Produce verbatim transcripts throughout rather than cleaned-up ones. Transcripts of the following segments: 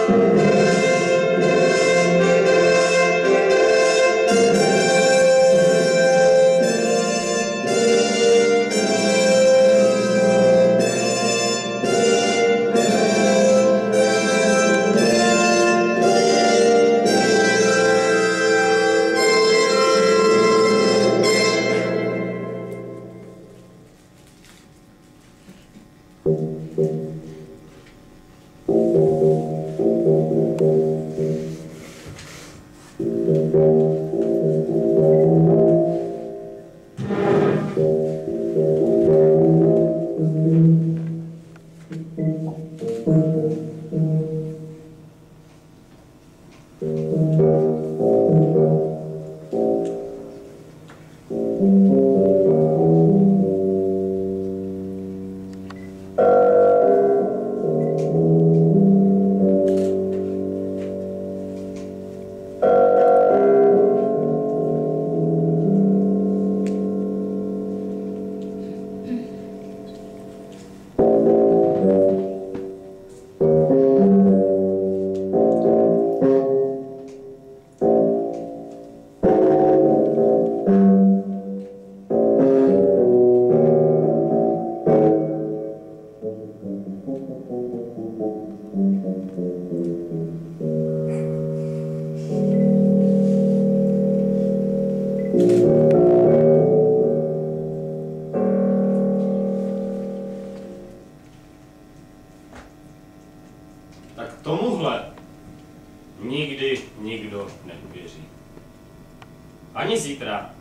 Tak tomuhle nikdy nikdo neuvěří. Ani zítra.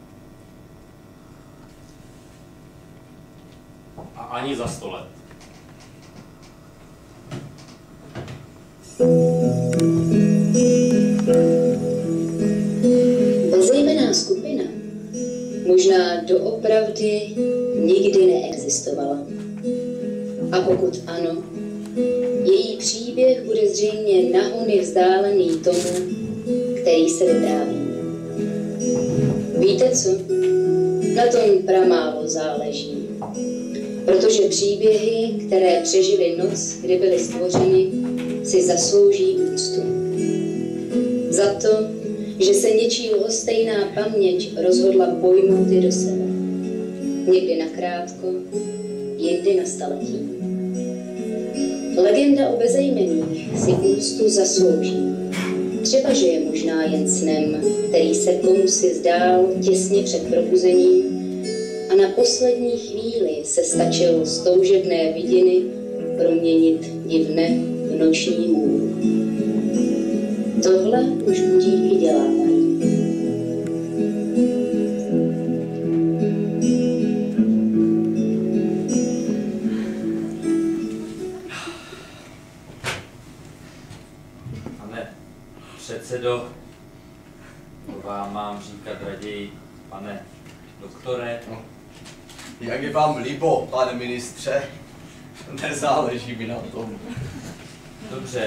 A ani za sto let. Bezejmenná skupina možná doopravdy nikdy neexistovala. A pokud ano, její příběh bude zřejmě nahony vzdálený tomu, který se vypráví. Víte co? Na tom pramálo záleží. Protože příběhy, které přežily noc, kdy byly stvořeny, si zaslouží úctu. Za to, že se něčí lhostejná paměť rozhodla pojmout je do sebe. Někdy nakrátko, jindy na staletí. Legenda o bezejmenných si úctu zaslouží. Třeba, že je možná jen snem, který se komusi zdál těsně před probuzením a na poslední chvíli se stačil z toužebné vidiny proměnit divne v noční hůl. Tohle už budíky dělávají. Pane předsedo, vám mám říkat raději, pane doktore. No. Jak je vám líbo, pane ministře? Nezáleží mi na tom. Dobře.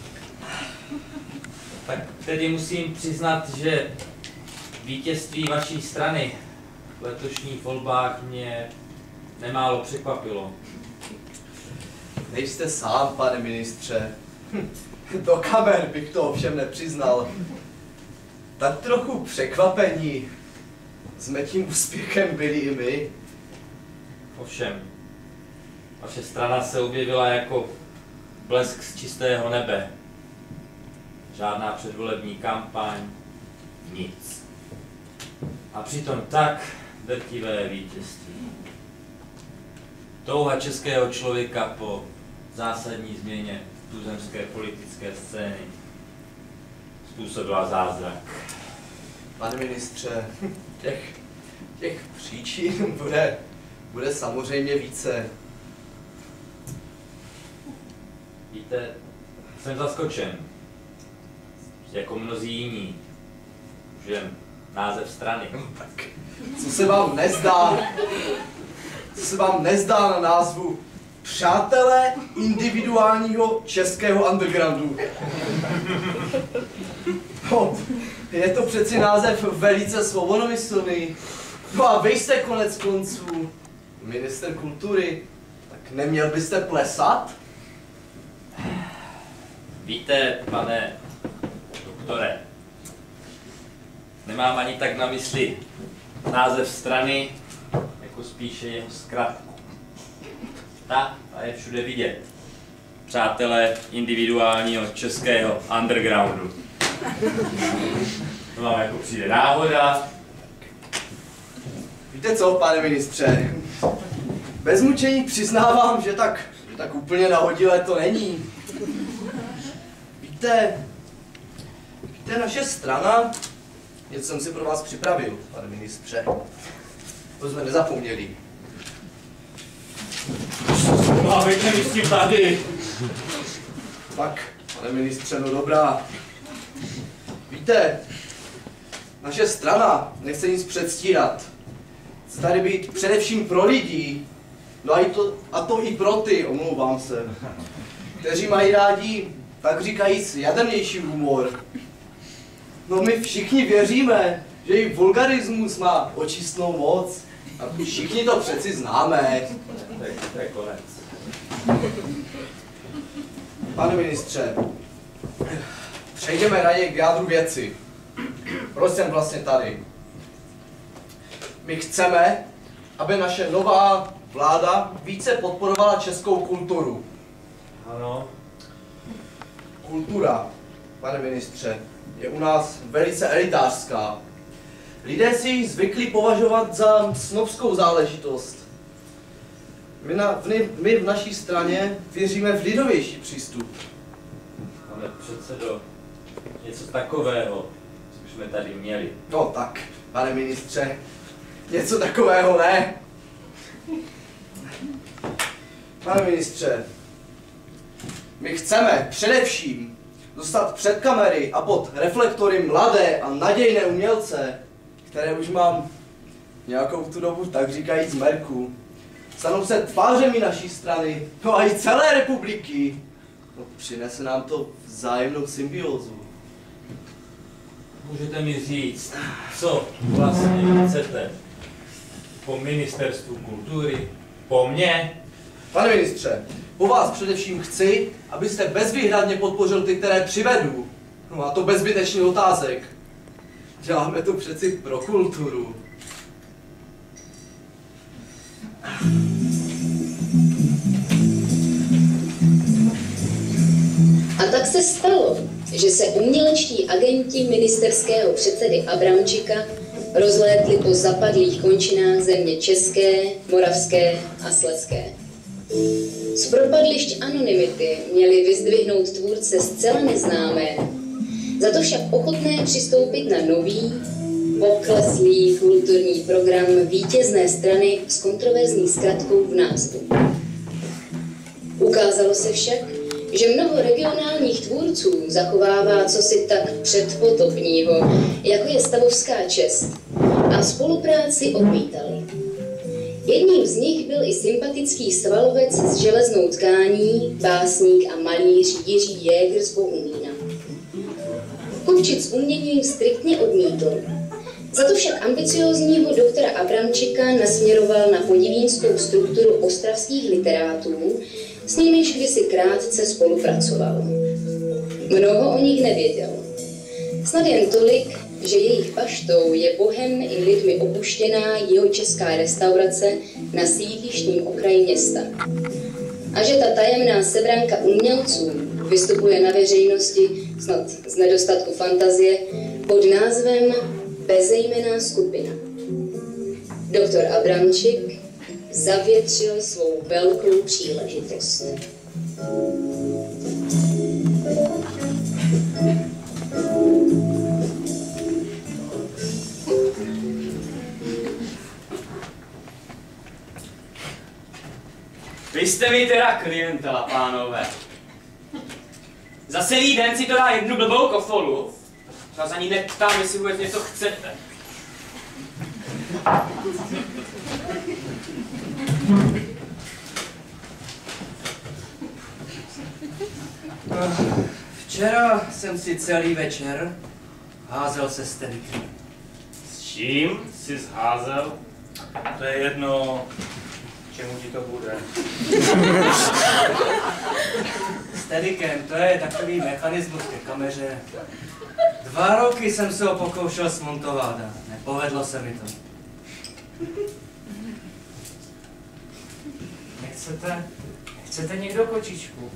Tak tedy musím přiznat, že vítězství vaší strany v letošních volbách mě nemálo překvapilo. Nejste sám, pane ministře. Do kamer bych to ovšem nepřiznal. Tak trochu překvapení jsme tím úspěchem byli i my. Ovšem, vaše strana se objevila jako blesk z čistého nebe. Žádná předvolební kampaň, nic. A přitom tak drtivé vítězství. Touha českého člověka po zásadní změně tuzemské politické scény způsobila zázrak. Pane ministře, těch, těch příčin bude, bude samozřejmě více. Víte, jsem zaskočen. Jako mnozí jiní. Už jen název strany. No tak, co se vám nezdá? Co se vám nezdá na názvu Přátelé individuálního českého undergroundu? No, je to přeci název velice svobodomyslný. No a vy jste konec konců ministr kultury, tak neměl byste plesat? Víte, pane doktore, nemám ani tak na mysli název strany, jako spíše jeho zkratku. Ta, ta je všude vidět. Přátelé individuálního českého undergroundu. To vám jako přijde náhoda. Víte co, pane ministře? Bez mučení přiznávám, že tak, že tak úplně nahodilé to není. Víte, víte, naše strana, něco jsem si pro vás připravil, pane ministře. To jsme nezapomněli. Mávejte mi s tím tady. Tak, pane ministře, no dobrá. Víte, naše strana nechce nic předstírat. Chce tady být především pro lidi. No a, i to, a to i pro ty, omlouvám se, kteří mají rádi, tak říkajíc, jadernější humor. No my všichni věříme, že i vulgarismus má očistnou moc. A všichni to přeci známe. To je, to je konec. Pane ministře, přejdeme raději k jádru věci. Proč jsem vlastně tady? My chceme, aby naše nová vláda více podporovala českou kulturu. Ano. Kultura, pane ministře, je u nás velice elitářská. Lidé si ji zvykli považovat za snobskou záležitost. My, na, v, my v naší straně věříme v lidovější přístup. Pane předsedo, něco takového jsme tady měli. No tak, pane ministře, něco takového ne. Pane ministře, my chceme především dostat před kamery a pod reflektory mladé a nadějné umělce, které už mám nějakou tu dobu, tak říkajíc, merku. Stanou se tvářemi naší strany, no a i celé republiky. No, přinese nám to vzájemnou symbiózu. Můžete mi říct, co vlastně chcete po ministerstvu kultury, po mně? Pane ministře, po vás především chci, abyste bezvýhradně podpořil ty, které přivedu. No a to bez zbytečných otázek. Děláme to přeci pro kulturu. A tak se stalo, že se umělečtí agenti ministerského předsedy Abramčika rozlétli po zapadlých končinách země české, moravské a slezské. Z propadlišť anonymity měli vyzdvihnout tvůrce zcela neznámé, za to však ochotné přistoupit na nový, pokleslý kulturní program vítězné strany s kontroverzní zkratkou v názvu. Ukázalo se však, že mnoho regionálních tvůrců zachovává cosi tak předpotopního, jako je stavovská čest, a spolupráci odmítali. Jedním z nich byl i sympatický svalovec s železnou tkání, básník a malíř Jiří Jäger z Bohumína. Kupčit s uměním striktně odmítl. Za to však ambiciózního doktora Abramčika nasměroval na podivínskou strukturu ostravských literátů, s nimiž kdysi krátce spolupracoval. Mnoho o nich nevěděl. Snad jen tolik, že jejich paštou je bohem i lidmi opuštěná jihočeská restaurace na sídlištním okraji města. A že ta tajemná sebranka umělců vystupuje na veřejnosti, snad z nedostatku fantazie, pod názvem Bezejmenná skupina. Doktor Abramčik zavětřil svou velkou příležitost. Vy jste mi teda klientela, pánové. Za celý den si to dá jednu blbou kofolu. Já se ani neptám, jestli vůbec něco chcete. Včera jsem si celý večer házel se stenky. S čím jsi zházel? To je jedno, čemu ti to bude. Steadicam, to je takový mechanismus ke kameře. Dva roky jsem se ho pokoušel smontovat a nepovedlo se mi to. Nechcete, nechcete někdo kočičku?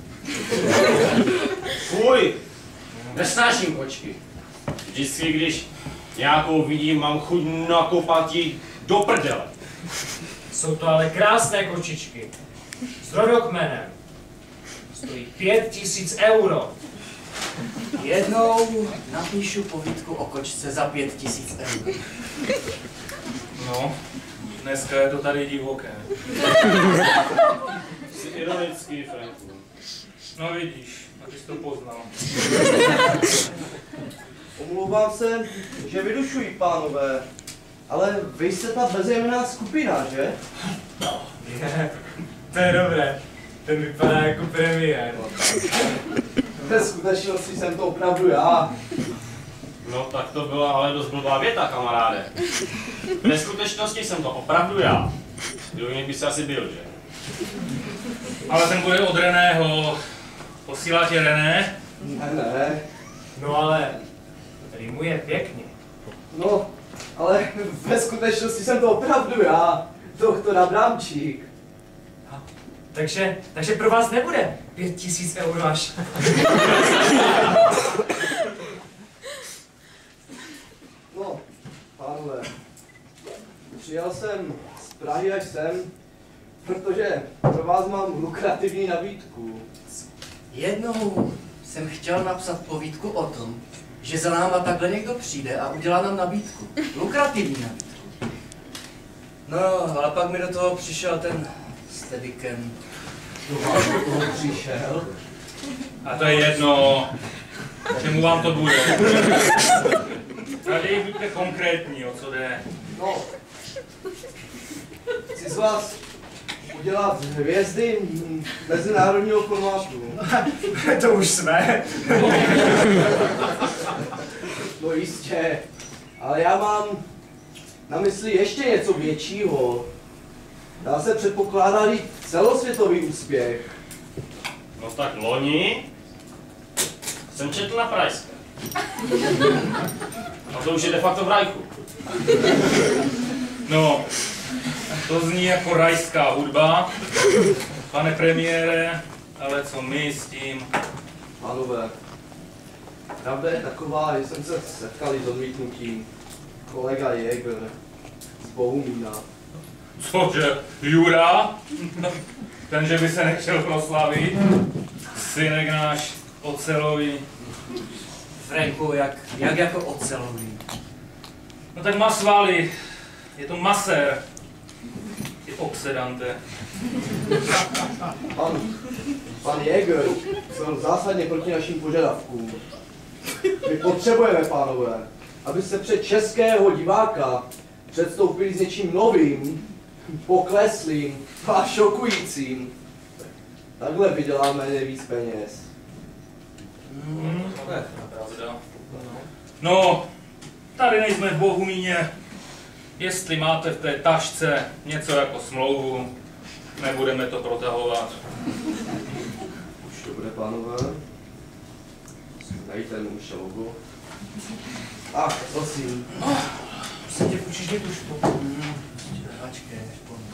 Fuj, nesnáším kočky. Vždycky, když nějakou vidím, mám chuť nakopat jí do prdele. Jsou to ale krásné kočičky. S rodokmenem. Stojí pět tisíc euro. Jednou napíšu povídku o kočce za pět tisíc eur. No, dneska je to tady divoké. Jsi ironický, Franku. No vidíš, abys to poznal. Omlouvám se, že vydušuji, pánové, ale vy jste ta bezejmenná skupina, že? Je, to je dobré. Ten vypadá jako premiér. Ve skutečnosti jsem to opravdu já. No tak to byla ale dost blbá věta, kamaráde. Ve skutečnosti jsem to opravdu já. Kdo jiný by se asi byl, že? Ale ten bude od Reného. Posílá tě René? Ne, ne. No ale rýmuje pěkně. No, ale ve skutečnosti jsem to opravdu já, doktor Abramčík. Takže, takže pro vás nebude pět tisíc eur až. No, pánové, přijel jsem z Prahy až sem, protože pro vás mám lukrativní nabídku. Jednou jsem chtěl napsat povídku o tom, že za náma takhle někdo přijde a udělá nám nabídku. Lukrativní nabídku. No, ale pak mi do toho přišel ten Steadicam. Kdo přišel? A to je jedno. Čemu vám to bude? Tady buďte konkrétní, o co jde. No, chci z vás udělat hvězdy mezinárodního formátu. To už jsme. No jistě, ale já mám na mysli ještě něco většího. Dá se předpokládat i celosvětový úspěch. No tak loni jsem četl na Prajské. A to už je de facto v Rajchu. No, to zní jako rajská hudba, pane premiére, ale co my s tím? Pánové, pravda je taková, že jsem se setkal s odmítnutím kolega Jäger z Bohumína. Cože, Jura? Ten, že by se nechtěl proslavit? Synek náš ocelový. Franku, jak, jak jako ocelový. No tak má svaly. Je to masér. Je oxidante. Pan, pan Jäger byl zásadně proti našim požadavkům. My potřebujeme, pánové, abyste před českého diváka předstoupili s něčím novým, pokleslým a šokujícím. Takhle vyděláme nejvíc peněz. Hmm, to je pravda. No, tady nejsme v Bohumíně. Jestli máte v té tašce něco jako smlouvu, nebudeme to protahovat. Už to bude, pánové. Dajte mu už logo. Ach, prosím. Musím tě půjčit mě tušku. Hmm, počkej, než pojďme.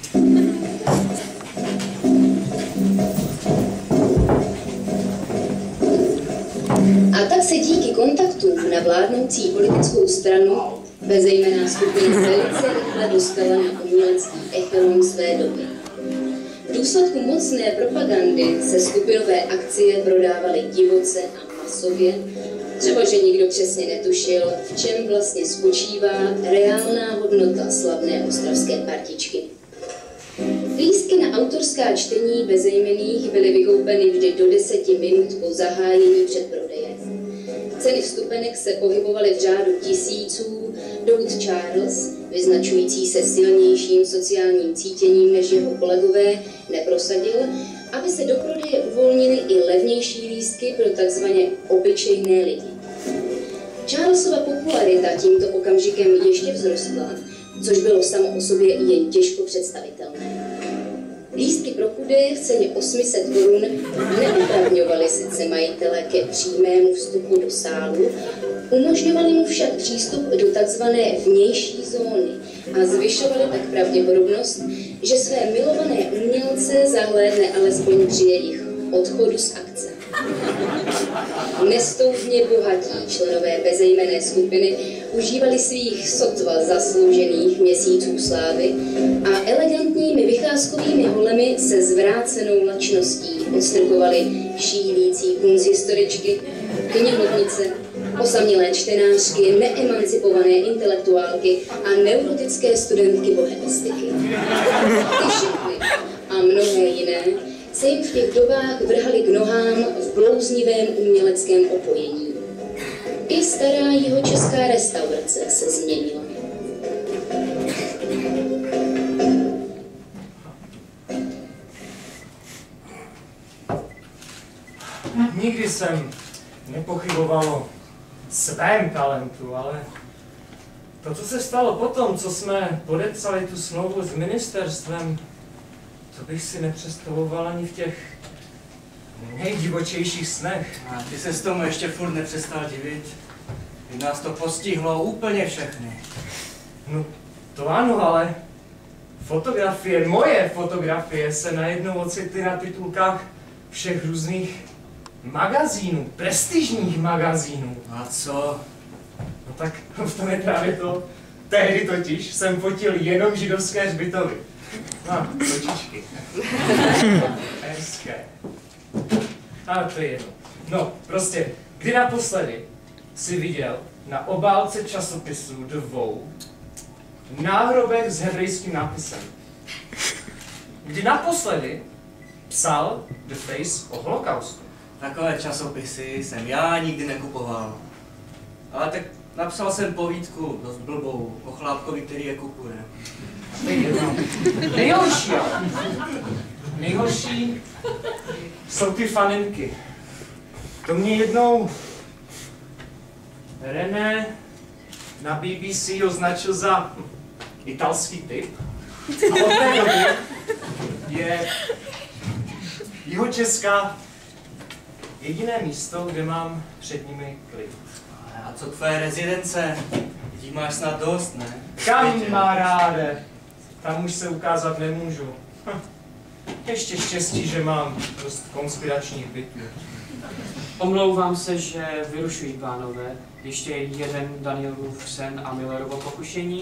A tak se díky kontaktům na vládnoucí politickou stranu bezejmenná skupina velice rychle dostala na umělecký echelon své doby. V důsledku mocné propagandy se skupinové akcie prodávaly divoce a masově, třeba že nikdo přesně netušil, v čem vlastně spočívá reálná hodnota slavné ostravské partičky. Lístky na autorská čtení bezejmenných byly vykoupeny vždy do deseti minut po zahájení předprodeje. Ceny vstupenek se pohybovaly v řádu tisíců, dokud Charles, vyznačující se silnějším sociálním cítěním než jeho kolegové, neprosadil, aby se do prodeje uvolnily i levnější lístky pro takzvaně obyčejné lidi. Charlesova popularita tímto okamžikem ještě vzrostla, což bylo samo o sobě jen těžko představitelné. Lístky pro chudé v ceně osm set korun neopravňovaly sice majitele ke přímému vstupu do sálu, umožňovali mu však přístup do takzvané vnější zóny a zvyšovali tak pravděpodobnost, že své milované umělce zahlédne alespoň při jejich odchodu z akce. Nestoudně bohatí členové bezejmenné skupiny užívali svých sotva zasloužených měsíců slávy a elegantními vycházkovými holemi se zvrácenou lačností odstrkovali šílící kunsthistoričky, knihovnice, osamělé čtenářky, neemancipované intelektuálky a neurotické studentky bohemistiky. Ty všechny a mnohé jiné se jim v těch dobách vrhali k nohám v blouznivém uměleckém opojení. I stará jihočeská restaurace se změnila. Nikdy jsem nepochyboval o svém talentu, ale to, co se stalo potom, co jsme podepsali tu smlouvu s ministerstvem, to bych si nepředstavoval ani v těch nejdivočejších snech. A ty se s tomu ještě furt nepřestal divit. Když nás to postihlo úplně všechny. No, to ano, ale fotografie, moje fotografie se najednou ocitly na titulkách všech různých magazínů, prestižních magazínů. A co? No tak v tom je právě to. Tehdy totiž jsem fotil jenom židovské hřbitovy. No, kočičky. Hezké. Ale to je jedno. No, prostě, kdy naposledy jsi viděl na obálce časopisu The Vogue náhrobek s hebrejským nápisem? Kdy naposledy psal The Face o holokaustu? Takové časopisy jsem já nikdy nekupoval. Ale tak napsal jsem povídku dost blbou o chlápkovi, který je kupuje. To je jedno. Nejhorší, ale. Nejhorší jsou ty faninky. To mě jednou René na B B C označil za italský typ. A od té doby je Jihočeská jediné místo, kde mám před nimi klid. A co tvoje rezidence? Těch máš snad dost, ne? Kamaráde, tam už se ukázat nemůžu. Hm. Ještě štěstí, že mám dost konspiračních bytů. Omlouvám se, že vyrušuji, pánové. Ještě jeden Danielův sen a Millerovo pokušení.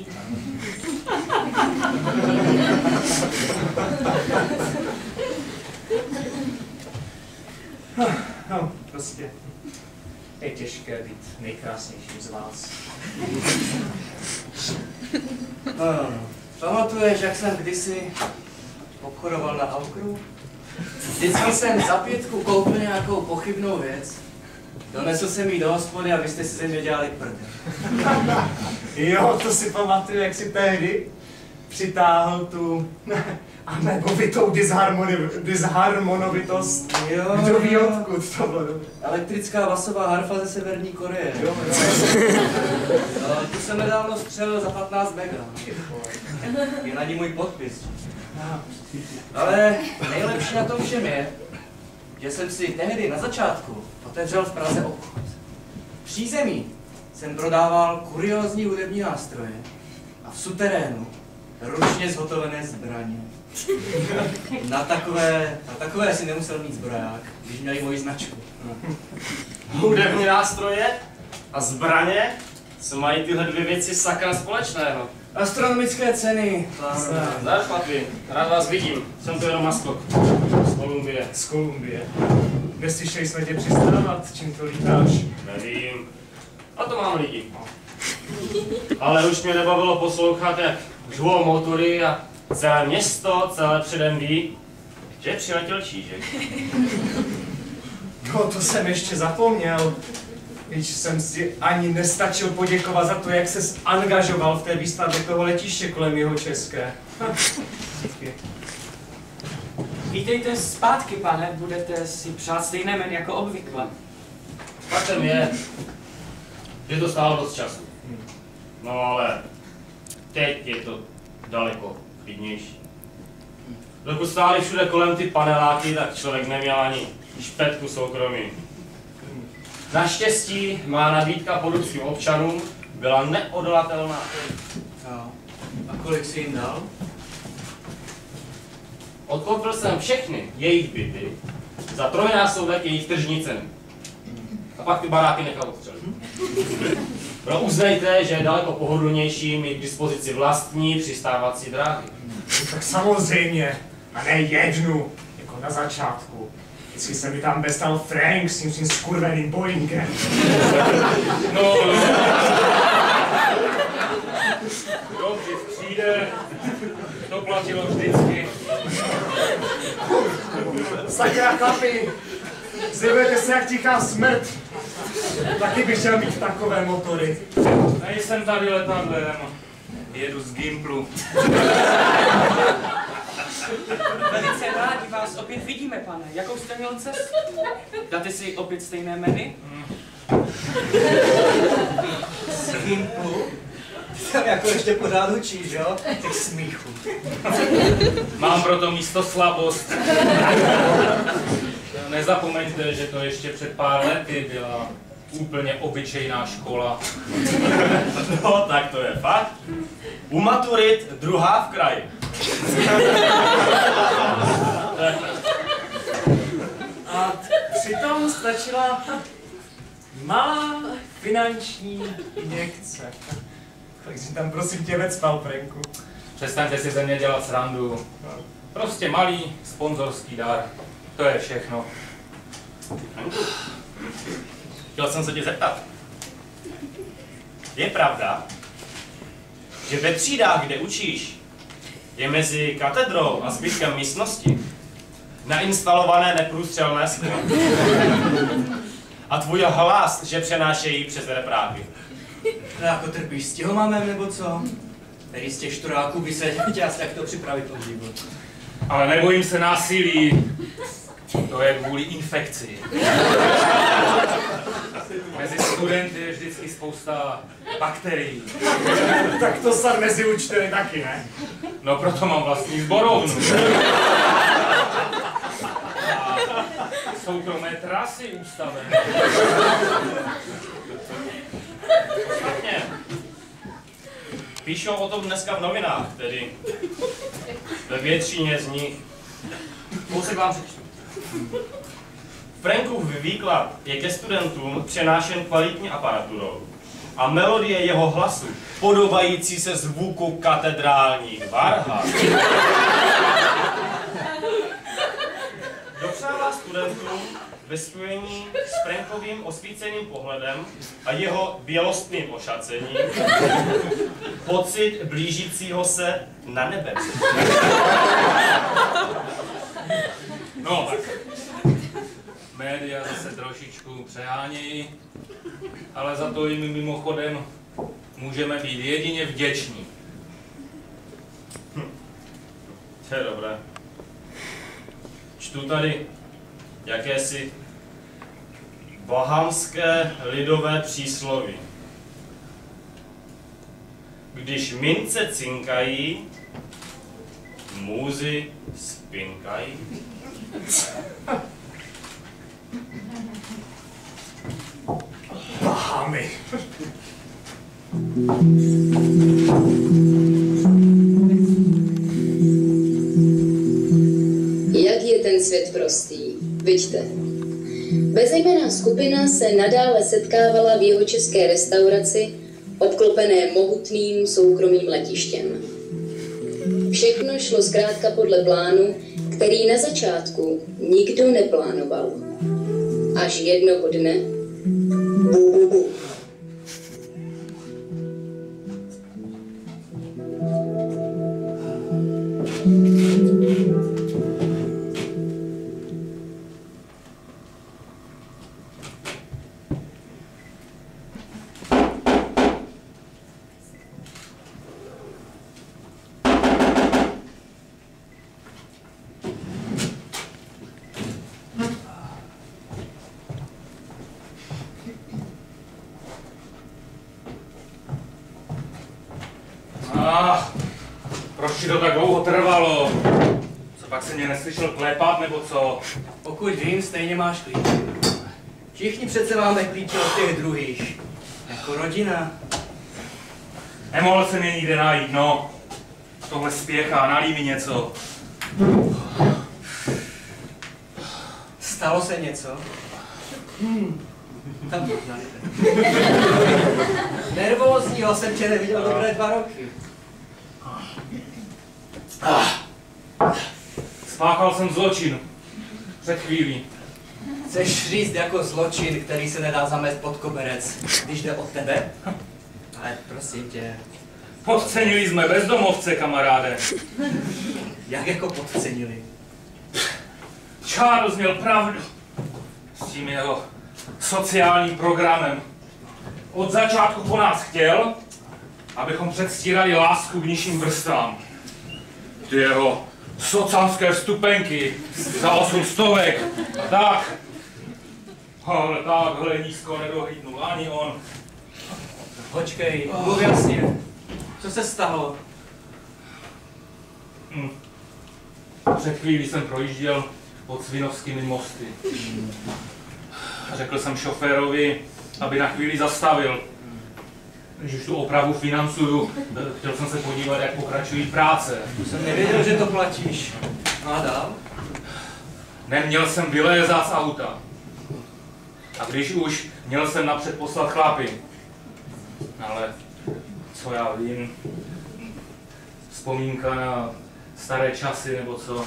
No, no, prostě je těžké být nejkrásnějším z vás. No, no. Pamatuješ, jak jsem kdysi obchodoval na Aukru? Vždycky jsem za pětku koupil nějakou pochybnou věc. Donesl jsem ji do hospody a vy jste si ze mě dělali prdel. Jo, to si pamatuju, jak si tehdy přitáhl tu amebovitou disharmonovitost. Jo, kdo ví odkud to bylo. Elektrická basová harfa ze Severní Koreje. Jo, jo. No, tu jsem nedávno střelil za patnáct mega. Je na ní můj podpis. Ale nejlepší na tom všem je, že jsem si tehdy na začátku otevřel v Praze obchod. V přízemí jsem prodával kuriózní hudební nástroje a v suterénu ručně zhotovené zbraně. Na takové, na takové si nemusel mít zbroják, když měli moji značku. Hudební nástroje a zbraně, co mají tyhle dvě věci sakra společného. Astronomické ceny. Zdar, chlapi, rád vás vidím, jsem to jenom naskok. Z Kolumbie. Z Kolumbie. Neslyšeli jsme tě přistávat, čím to lítáš? Nevím. A to mám lidi. Ale už mě nebavilo poslouchat, jak řvou motory a celé město, celé předem ví, že přiletěl Čížek. No, to jsem ještě zapomněl. Když jsem si ani nestačil poděkovat za to, jak ses angažoval v té výstavbě toho letiště kolem Jihočeské. Vítejte zpátky, pane, budete si přát stejné jméno jako obvykle. Faktem je, že to stálo dost času. No ale teď je to daleko klidnější. Dokud stály všude kolem ty paneláky, tak člověk neměl ani špetku soukromí. Naštěstí má nabídka podudským občanům byla neodolatelná. No. A kolik jsi jim dal? Odkoupil jsem všechny jejich byty za trojnásobek jejich tržní ceny. A pak ty baráky nechal odstřelit. No uznejte, že je daleko pohodlnější mít k dispozici vlastní přistávací dráhy. Tak samozřejmě, a ne jednu, jako na začátku. Vždycky se mi tam bestal Frank s tím svým skurveným Boeingem. No, no. Dobře, přijde. To platilo vždycky. Sakra chlapi, zjevujete se jak tichá smrt. Taky bych chtěl mít takové motory. Nejsem tady letadlem. Jedu z Gimplu. Velice rádi vás opět vidíme, pane. Jakou jste měl cestu? Dáte si opět stejné jmény? Z Gimplu? Ty tam jako ještě pořád učíš, jo? Těch smíchů. Mám proto místo slabost. Nezapomeňte, že to ještě před pár lety byla úplně obyčejná škola. No, tak to je fakt. U maturit druhá v kraji. A přitom stačila malá finanční injekce. Takže tam prosím tě vecpal, Franku. Přestaňte si ze mě dělat srandu. Prostě malý sponzorský dar. To je všechno. Chtěl jsem se tě zeptat. Je pravda, že ve třídách, kde učíš, je mezi katedrou a zbytkem místnosti nainstalované neprůstřelné sklo? A tvůj hlas, že přenášejí přes repráky? No jako trpíš s těhomámem nebo co? Který z těch šturáků by se chtěl asi takto připravit o život. Ale nebojím se násilí. To je kvůli infekci. Mezi studenty je vždycky spousta bakterií. Tak to snad mezi učiteli taky, ne? No proto mám vlastní sborovnu. A soukromé trasy ústavené. Ostatně, píšou o tom dneska v novinách, tedy ve většině z nich. Kousek vám přečtu. Frankův výklad je ke studentům přenášen kvalitní aparaturou a melodie jeho hlasu, podobající se zvuku katedrálních varhan, dopřává studentům ve spojení s Frankovým osvíceným pohledem a jeho bělostným ošacením pocit blížícího se na nebe. No tak. Média zase trošičku přehánějí, ale za to jim mimochodem můžeme být jedině vděční. Hm. To je dobré. Čtu tady jakési bahamské lidové přísloví. Když mince cinkají, můzy spinkají. Bahamy. Jak je ten svět prostý, viďte. Bezejmenná skupina se nadále setkávala v jihočeské restauraci, obklopené mohutným soukromým letištěm. Všechno šlo zkrátka podle plánu, který na začátku nikdo neplánoval. Až jednoho dne bu, bu, bu. Ah, proč ti to tak dlouho trvalo? Co Pak se mě neslyšel klepat, nebo co? Pokud vím, stejně máš klíč. Všichni přece máme klíče od těch druhých. Jako rodina. Nemohl jsem je nikde najít, no. A tohle spěchá, nalí mi něco. Stalo se něco? Hmm. Tam nervózního jsem tě neviděl no. dobré dva roky. Spáchal jsem zločin. Před chvílí. Chceš říct jako zločin, který se nedá zamést pod koberec, když jde o tebe? Ale prosím tě. Podcenili jsme bezdomovce, kamaráde. Jak jako podcenili? Charles měl pravdu s tím jeho sociálním programem. Od začátku po nás chtěl, abychom předstírali lásku k nižším vrstvám. Ty jeho socanské vstupenky za osm stovek a tak. Ale takhle nízko nedohlídnul ani on. Počkej, mluv jasně. Co se stalo? Hm. Před chvílí jsem projížděl pod Svinovskými mosty. Řekl jsem šoférovi, aby na chvíli zastavil. Když už tu opravu financuju, chtěl jsem se podívat, jak pokračují práce. Jsem nevěděl, že to platíš. No a dál? Neměl jsem vylézat z auta. A když už, měl jsem napřed poslat chlapy. Ale co já vím, vzpomínka na staré časy nebo co.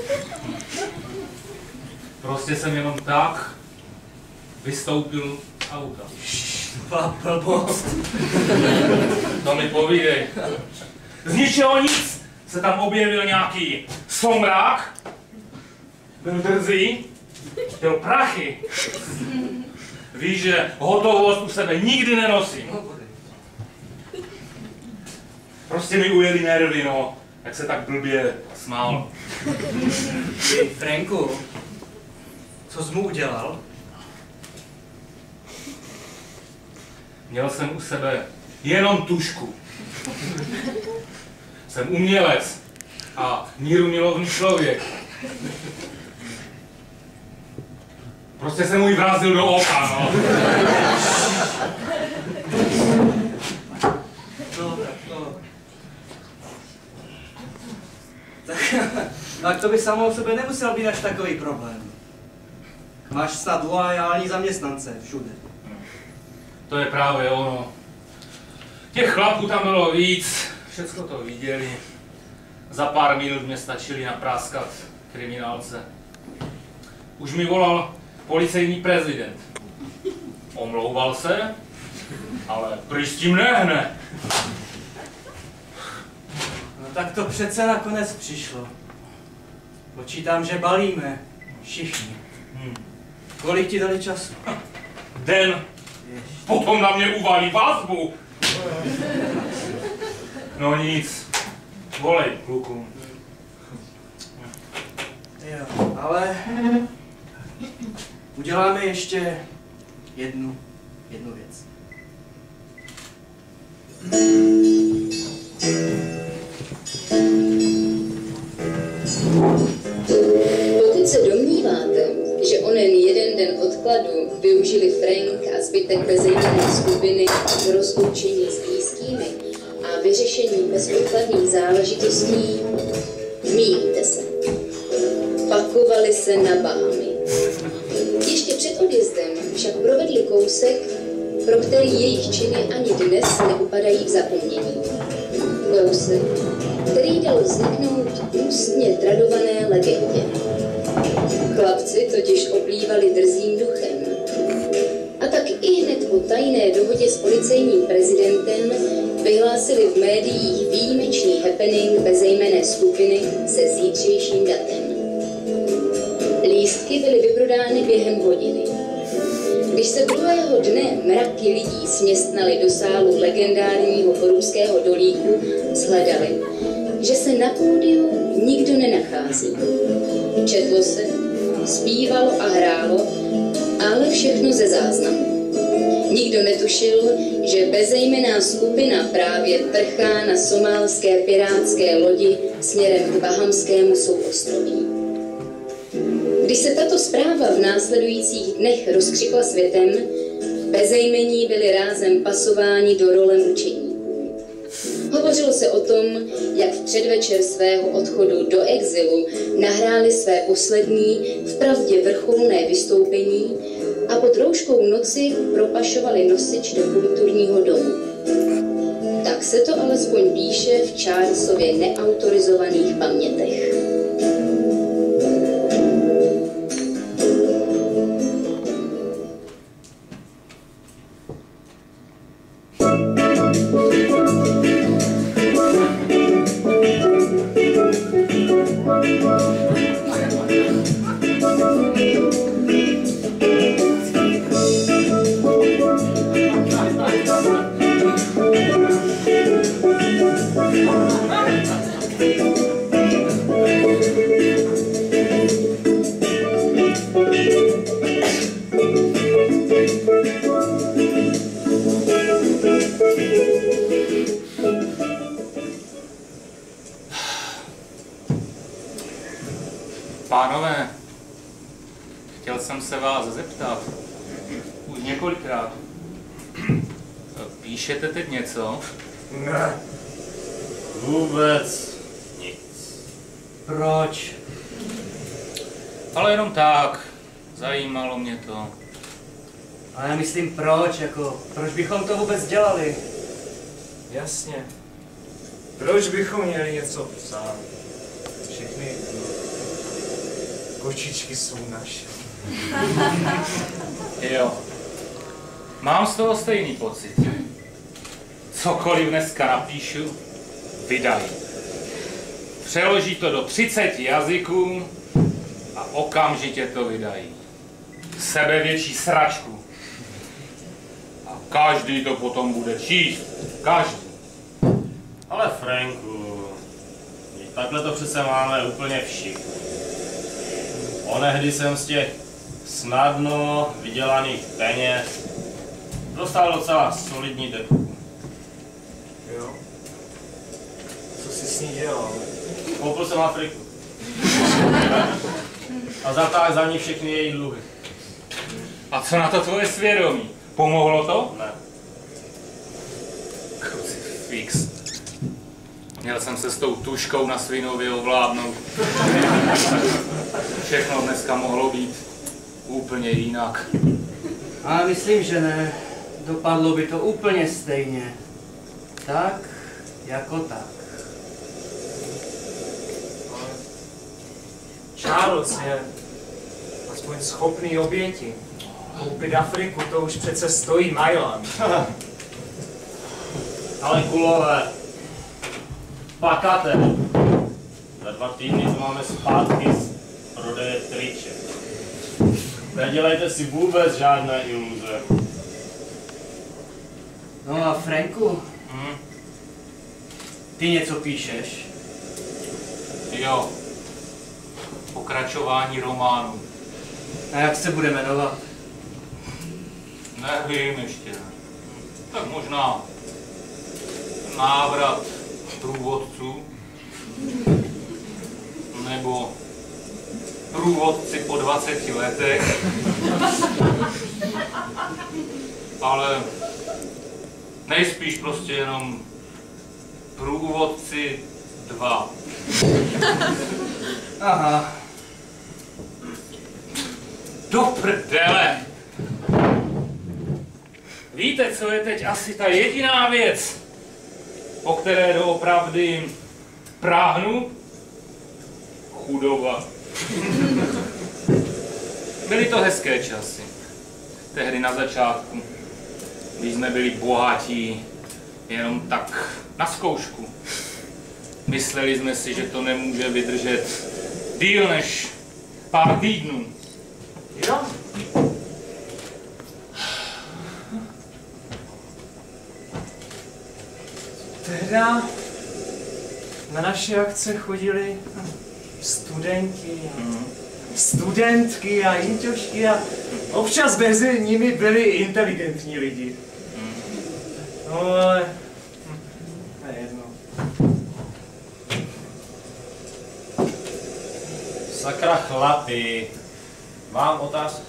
Prostě jsem jenom tak vystoupil z auta. Byla blbost. To mi povídej. Z ničeho nic se tam objevil nějaký somrák, byl drzý, chtěl prachy. Víš, že hotovost u sebe nikdy nenosím. Prostě mi ujeli nervy, no, jak se tak blbě smál. Ty, Franku, co jsi mu udělal? Měl jsem u sebe jenom tušku. Jsem umělec a mírumilovný člověk. Prostě jsem mu ji vrazil do oka, no. No, tak to... Tak, tak to by samo o sebe nemusel být až takový problém. Máš snad loajální zaměstnance všude. To je právě ono. Těch chlapů tam bylo víc, všecko to viděli. Za pár minut mě stačili napráskat kriminálce. Už mi volal policejní prezident. Omlouval se, ale prý s tím nehne. No tak to přece nakonec přišlo. Počítám, že balíme. Všichni. Hmm. Kolik ti dali času? Den. Potom na mě uvalí vazbu. No nic. Volej, kluku. Jo, ale uděláme ještě jednu, jednu věc. Pokud se domníváte, že onen jeden den odkladu využili Frank a zbytek bezejmenné skupiny k rozloučení s blízkými a vyřešení bezodkladných záležitostí, mýlíte se. Pakovali se na Bahamy. Ještě před odjezdem však provedli kousek, pro který jejich činy ani dnes neupadají v zapomnění. Kousek, který dal vzniknout ústně tradované legendě. Chlapci totiž oplývali drzým duchem. A tak i hned po tajné dohodě s policejním prezidentem vyhlásili v médiích výjimečný happening bezejmenné skupiny se zítřejším datem. Lístky byly vyprodány během hodiny. Když se druhého dne mraky lidí směstnaly do sálu legendárního porůského dolíku, shledali, že se na pódiu nikdo nenachází. Četlo se, zpívalo a hrálo, ale všechno ze záznamu. Nikdo netušil, že bezejmenná skupina právě prchá na somálské pirátské lodi směrem k bahamskému souostroví. Když se tato zpráva v následujících dnech rozkřikla světem, bezejmení byli rázem pasováni do role mučeníků. Hovořilo se o tom, jak v předvečer svého odchodu do exilu nahráli své poslední, vpravdě vrcholné vystoupení a pod rouškou noci propašovali nosič do kulturního domu. Tak se to alespoň píše v Charlesově neautorizovaných pamětech. Pánové, chtěl jsem se vás zeptat, už několikrát. Píšete teď něco? Ne. Vůbec nic. Proč? Ale jenom tak, zajímalo mě to. Ale já myslím proč, jako, proč bychom to vůbec dělali? Jasně. Proč bychom měli něco psát? Všechny kočičky jsou naše. Jo. Mám z toho stejný pocit. Cokoliv dneska napíšu, vydají. Přeloží to do třiceti jazyků a okamžitě to vydají. Sebevětší sračku. A každý to potom bude číst. Každý. Ale Franku, takhle to přece máme úplně všichni. Onehdy jsem z těch snadno vydělaných peněz dostal docela solidní deku. Jo. Co jsi s ní dělal? Koupil jsem Afriku. A zatáhl za ní všechny její dluhy. A co na to tvoje svědomí? Pomohlo to? Ne. Krucifix. Měl jsem se s tou tuškou na Svinově ovládnout. Všechno dneska mohlo být úplně jinak. A myslím, že ne. Dopadlo by to úplně stejně. Tak, jako tak. Charles je aspoň schopný oběti. Koupit Afriku, to už přece stojí Mailand. Ale kulové, pakate. Za dva týdny to máme zpátky z prodeje triček. Nedělejte si vůbec žádné iluze. No a Franku, Hm? ty něco píšeš? Jo. Pokračování románu. A jak se bude jmenovat? Nevím ještě. Tak možná návrat průvodců. Nebo průvodci po dvaceti letech. Ale nejspíš prostě jenom průvodci dva. Aha. Do prdele! Víte, co je teď asi ta jediná věc, po které doopravdy práhnu? Chudoba. Byly to hezké časy. Tehdy na začátku, když jsme byli bohatí, jenom tak na zkoušku. Mysleli jsme si, že to nemůže vydržet díl než pár týdnů. Jo? Tehda na naše akce chodili studenti, a studentky a inťošky a Občas mezi nimi byli inteligentní lidi. No, ale... nejedno. Sakra chlapi, mám otázku.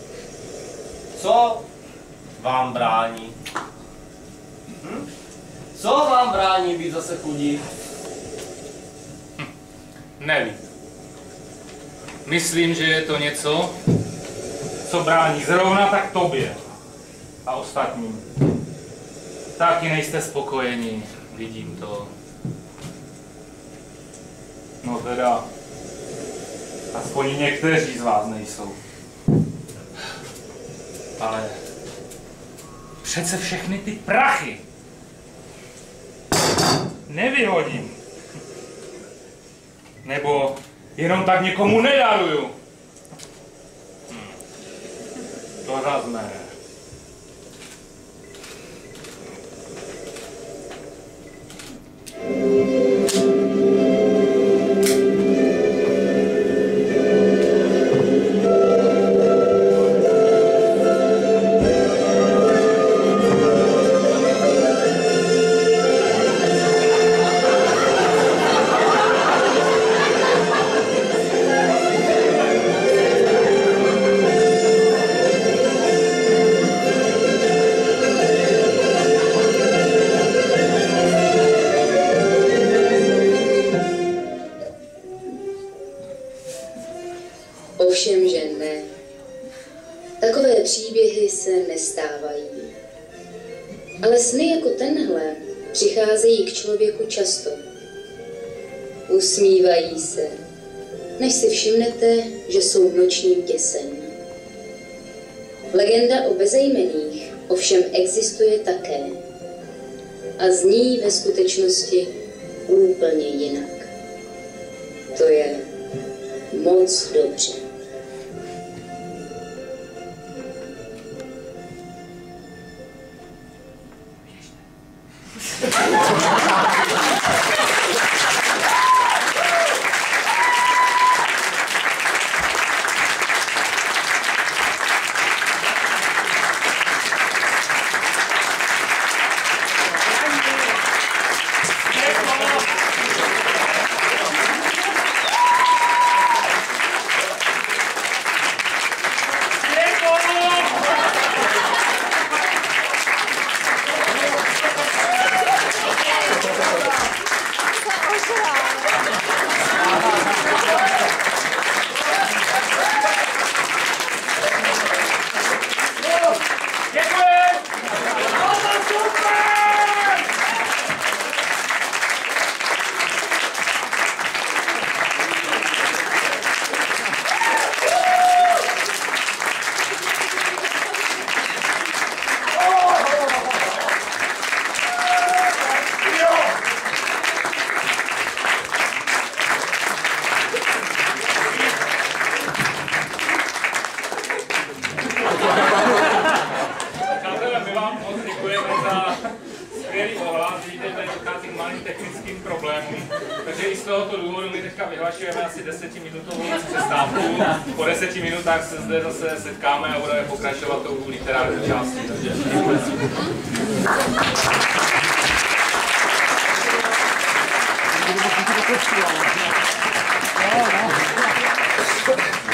Co vám brání? Hm? Co vám brání být zase chudí? Hm. Nevím. Myslím, že je to něco, co brání zrovna tak tobě a ostatním. Taky nejste spokojeni, vidím to. No teda, aspoň někteří z vás nejsou. Ale přece všechny ty prachy nevyhodím. Nebo jenom tak někomu nedaruju. Hm. To zas ne. Ovšem, že ne. Takové příběhy se nestávají. Ale sny jako tenhle přicházejí k člověku často. Usmívají se, než si všimnete, že jsou nočním děsem. Legenda o bezejmenných ovšem existuje také. A zní ve skutečnosti úplně jinak. To je moc dobře. Po deseti minutách se zde zase setkáme a budeme pokračovat tou literární částí. Takže...